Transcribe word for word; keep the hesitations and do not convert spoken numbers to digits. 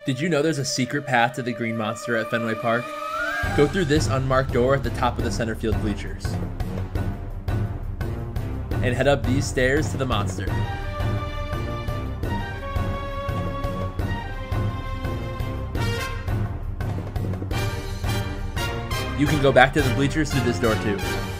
Did you know there's a secret path to the Green Monster at Fenway Park? Go through this unmarked door at the top of the center field bleachers. And head up these stairs to the monster. You can go back to the bleachers through this door too.